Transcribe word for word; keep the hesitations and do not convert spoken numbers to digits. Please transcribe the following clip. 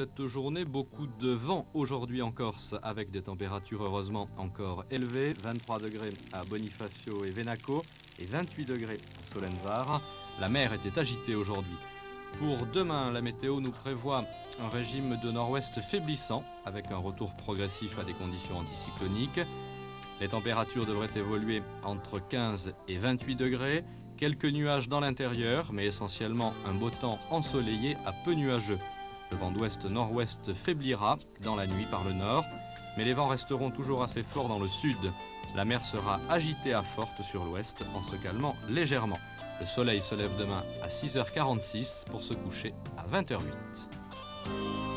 Cette journée, beaucoup de vent aujourd'hui en Corse, avec des températures heureusement encore élevées, vingt-trois degrés à Bonifacio et Venaco et vingt-huit degrés à Solenzara. La mer était agitée aujourd'hui. Pour demain, la météo nous prévoit un régime de nord-ouest faiblissant, avec un retour progressif à des conditions anticycloniques. Les températures devraient évoluer entre quinze et vingt-huit degrés, quelques nuages dans l'intérieur, mais essentiellement un beau temps ensoleillé à peu nuageux. Le vent d'ouest-nord-ouest faiblira dans la nuit par le nord, mais les vents resteront toujours assez forts dans le sud. La mer sera agitée à forte sur l'ouest en se calmant légèrement. Le soleil se lève demain à six heures quarante-six pour se coucher à vingt heures huit.